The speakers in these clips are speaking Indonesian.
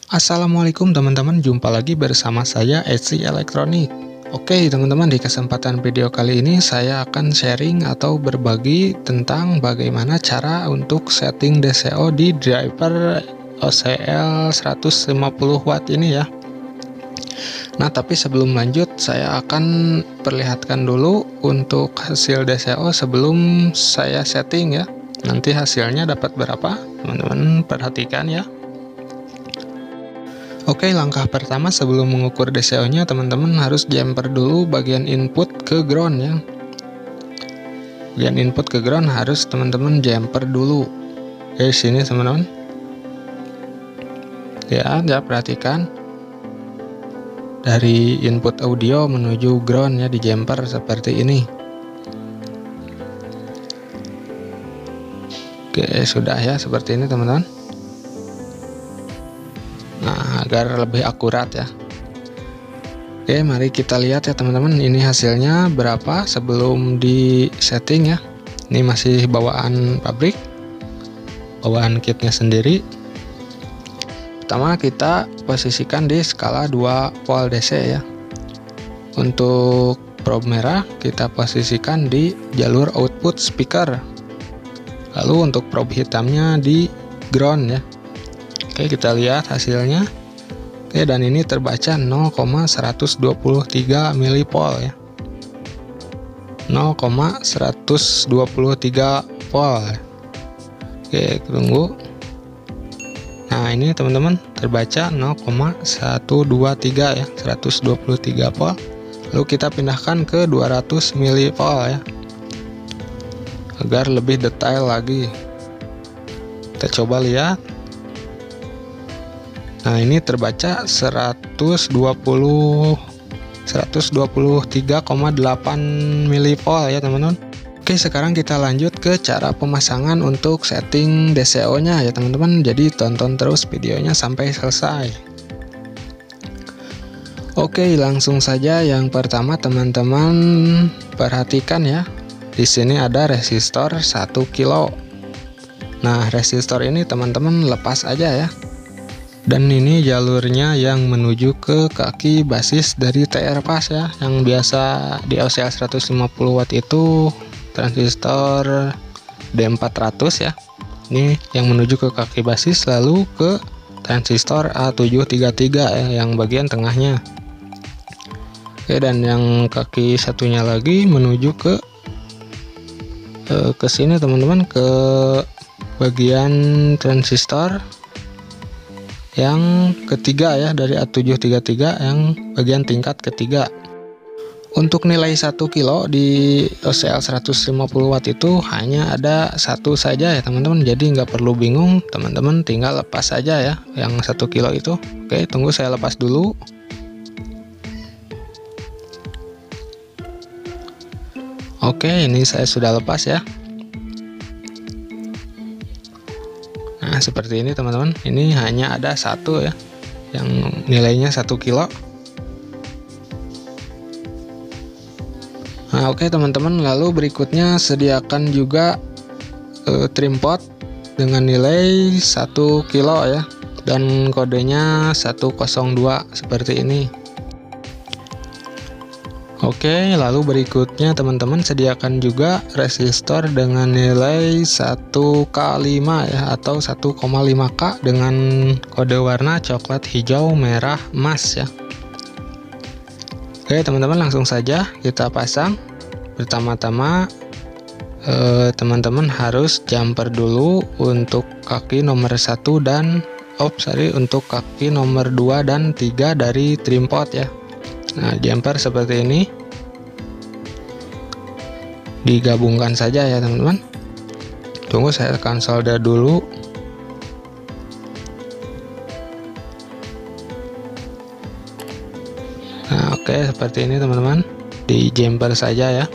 Assalamualaikum teman-teman, jumpa lagi bersama saya Etsy Elektronik. Oke teman-teman, di kesempatan video kali ini saya akan sharing atau berbagi tentang bagaimana cara untuk setting DCO di driver OCL 150 watt ini ya. Nah, tapi sebelum lanjut saya akan perlihatkan dulu untuk hasil DCO sebelum saya setting ya. Nanti hasilnya dapat berapa, teman-teman perhatikan ya. Oke, langkah pertama sebelum mengukur DCO-nya, teman-teman harus jumper dulu bagian input ke ground ya. Bagian input ke ground harus teman-teman jumper dulu. Oke, sini teman-teman. Ya, perhatikan. Dari input audio menuju ground ya, di jumper seperti ini. Oke, sudah ya, seperti ini teman-teman. Nah, agar lebih akurat ya. Oke, mari kita lihat ya teman-teman, ini hasilnya berapa sebelum di setting ya. Ini masih bawaan pabrik, bawaan kitnya sendiri. Pertama kita posisikan di skala 2 volt DC ya. Untuk probe merah kita posisikan di jalur output speaker. Lalu untuk probe hitamnya di ground ya. Oke, kita lihat hasilnya. Oke, dan ini terbaca 0,123 mV ya. 0,123 volt. Oke, tunggu. Nah, ini teman-teman terbaca 0,123 ya, 123 volt. Lalu kita pindahkan ke 200 mV ya. Agar lebih detail lagi. Kita coba lihat. Nah, ini terbaca 123,8 mV ya teman-teman. Oke, sekarang kita lanjut ke cara pemasangan untuk setting DCO nya ya teman-teman. Jadi tonton terus videonya sampai selesai. Oke, langsung saja yang pertama teman-teman perhatikan ya. Di sini ada resistor 1 kilo. Nah, resistor ini teman-teman lepas aja ya. Dan ini jalurnya yang menuju ke kaki basis dari TR Pas ya, yang biasa di OCL 150 watt itu transistor D400 ya. Ini yang menuju ke kaki basis, lalu ke transistor A733 ya, yang bagian tengahnya. Oke, dan yang kaki satunya lagi menuju ke sini teman-teman, ke bagian transistor yang ketiga ya, dari A733 yang bagian tingkat ketiga. Untuk nilai 1 kilo di OCL 150 watt itu hanya ada satu saja ya teman-teman, jadi nggak perlu bingung, teman-teman tinggal lepas saja ya yang 1 kilo itu. Oke, tunggu saya lepas dulu. Oke, ini saya sudah lepas ya. Nah, seperti ini teman-teman, ini hanya ada satu ya yang nilainya 1 kilo. Nah, oke teman-teman, lalu berikutnya sediakan juga trim pot dengan nilai 1 kilo ya, dan kodenya 102 seperti ini. Oke, lalu berikutnya teman-teman sediakan juga resistor dengan nilai 1K5 ya, atau 1,5K dengan kode warna coklat, hijau, merah, emas ya. Oke teman-teman, langsung saja kita pasang. Pertama-tama teman-teman harus jumper dulu untuk kaki nomor 1 dan untuk kaki nomor 2 dan 3 dari trim pot ya. Nah, jumper seperti ini digabungkan saja ya teman-teman. Tunggu, saya akan solder dulu. Nah, oke, seperti ini teman-teman, di jumper saja ya.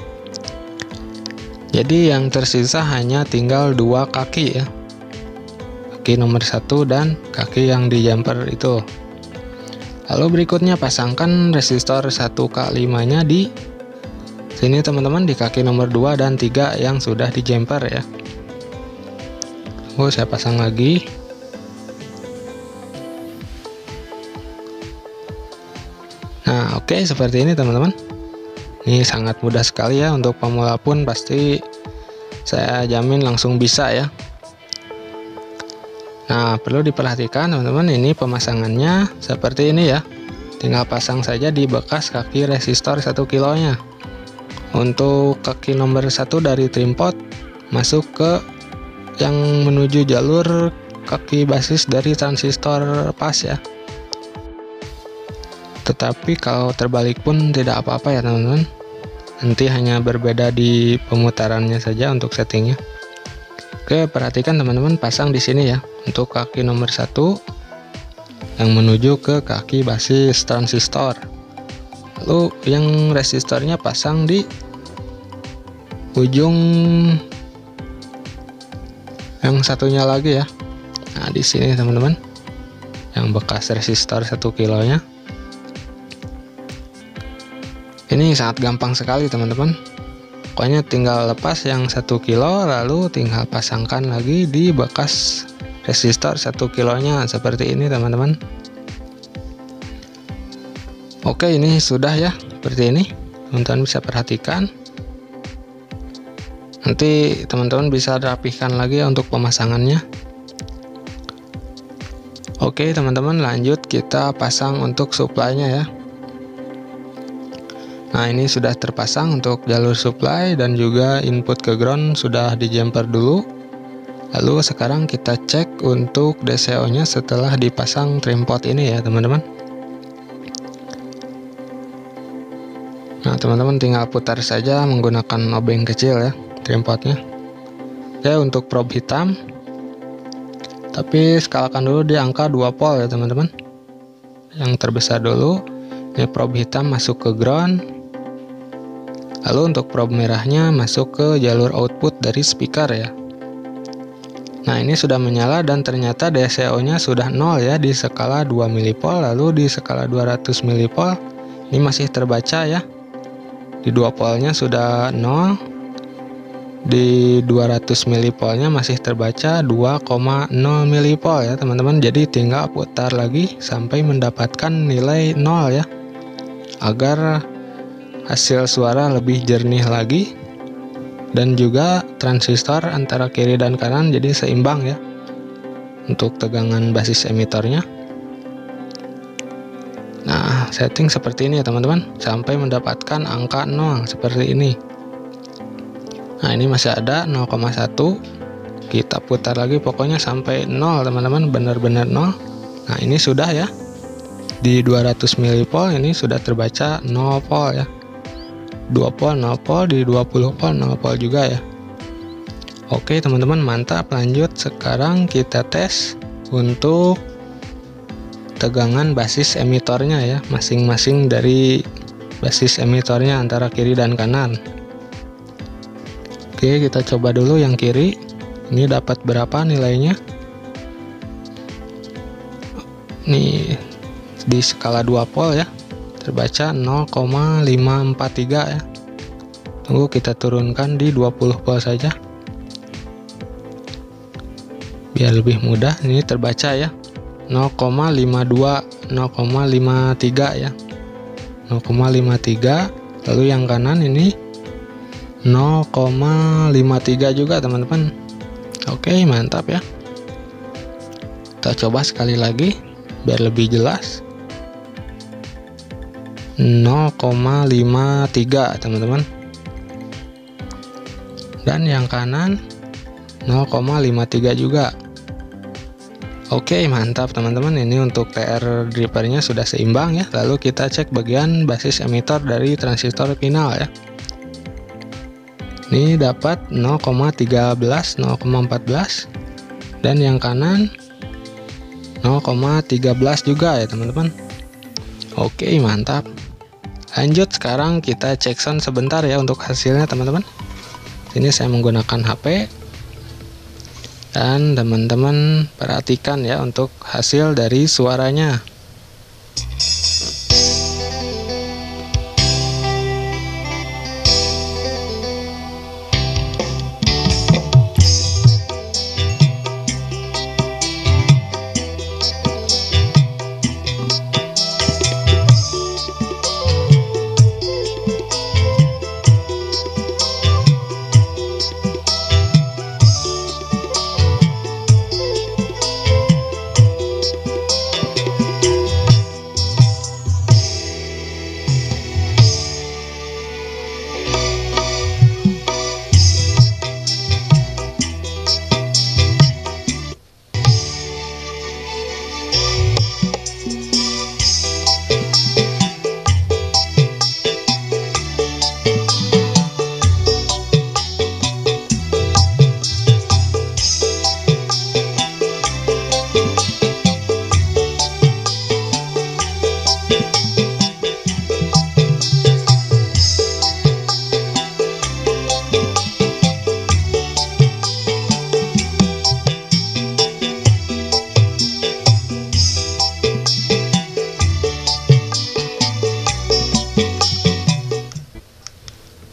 Jadi yang tersisa hanya tinggal 2 kaki ya, kaki nomor 1 dan kaki yang di jumper itu. Lalu berikutnya pasangkan resistor 1K5 nya di sini teman-teman, di kaki nomor 2 dan 3 yang sudah di jumper ya. Saya pasang lagi. Nah, oke, seperti ini teman-teman. Ini sangat mudah sekali ya, untuk pemula pun pasti saya jamin langsung bisa ya. Nah, perlu diperhatikan teman-teman, ini pemasangannya seperti ini ya. Tinggal pasang saja di bekas kaki resistor 1 kilonya. Untuk kaki nomor 1 dari trimpot masuk ke yang menuju jalur kaki basis dari transistor pas ya. Tetapi kalau terbalik pun tidak apa-apa ya teman-teman. Nanti hanya berbeda di pemutarannya saja untuk settingnya. Oke, perhatikan teman-teman, pasang di sini ya. Untuk kaki nomor 1 yang menuju ke kaki basis transistor. Lalu yang resistornya pasang di ujung yang satunya lagi ya. Nah, di sini teman-teman, yang bekas resistor 1 kilonya. Ini sangat gampang sekali teman-teman. Pokoknya tinggal lepas yang 1 kilo, lalu tinggal pasangkan lagi di bekas resistor 1 kilonya seperti ini teman-teman. Oke, ini sudah ya, seperti ini. Teman-teman bisa perhatikan. Nanti teman-teman bisa rapihkan lagi ya untuk pemasangannya. Oke teman-teman, lanjut kita pasang untuk supply-nya ya. Nah, ini sudah terpasang untuk jalur supply dan juga input ke ground sudah di jumper dulu. Lalu sekarang kita cek untuk DCO nya setelah dipasang trimpot ini ya teman-teman. Nah, teman-teman tinggal putar saja menggunakan obeng kecil ya trimpotnya. Ya, untuk probe hitam, tapi skalakan dulu di angka 2 volt ya teman-teman. Yang terbesar dulu. Ini probe hitam masuk ke ground. Lalu untuk probe merahnya masuk ke jalur output dari speaker ya. Nah, ini sudah menyala dan ternyata DCO nya sudah 0 ya di skala 2 mV, lalu di skala 200 mV ini masih terbaca ya. Di 2 voltnya sudah 0, di 200 mV nya masih terbaca 2,0 mV ya teman-teman. Jadi tinggal putar lagi sampai mendapatkan nilai 0 ya, agar hasil suara lebih jernih lagi dan juga transistor antara kiri dan kanan jadi seimbang ya untuk tegangan basis emitornya. Nah, setting seperti ini ya teman-teman, sampai mendapatkan angka 0 seperti ini. Nah, ini masih ada 0,1. Kita putar lagi pokoknya sampai 0 teman-teman, benar-benar 0. Nah, ini sudah ya. Di 200 mV ini sudah terbaca 0 volt ya. 2 volt 0 volt, di 20 volt 0 volt juga ya. Oke teman-teman, mantap. Lanjut, sekarang kita tes untuk tegangan basis emitornya ya, masing-masing dari basis emitornya antara kiri dan kanan. Oke, kita coba dulu yang kiri. Ini dapat berapa nilainya? Nih di skala 2 volt ya, terbaca 0,543 ya. Tunggu, kita turunkan di 20 volt saja biar lebih mudah. Ini terbaca ya 0,52, 0,53 ya, 0,53. Lalu yang kanan ini 0,53 juga teman-teman. Oke, mantap ya. Kita coba sekali lagi biar lebih jelas. 0,53 teman-teman. Dan yang kanan 0,53 juga. Oke, mantap teman-teman. Ini untuk TR drivernya sudah seimbang ya. Lalu kita cek bagian basis emitor dari transistor final ya. Ini dapat 0,13, 0,14. Dan yang kanan 0,13 juga ya teman-teman. Oke, mantap. Lanjut, sekarang kita cek sound sebentar ya untuk hasilnya teman-teman. Ini saya menggunakan HP. Dan teman-teman perhatikan ya untuk hasil dari suaranya.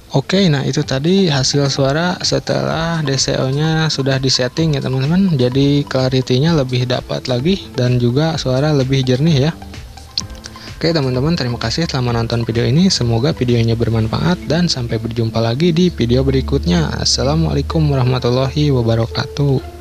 Oke, nah itu tadi hasil suara setelah DCO-nya sudah disetting ya teman-teman. Jadi clarity-nya lebih dapat lagi dan juga suara lebih jernih ya. Oke teman-teman, terima kasih telah menonton video ini. Semoga videonya bermanfaat dan sampai berjumpa lagi di video berikutnya. Assalamualaikum warahmatullahi wabarakatuh.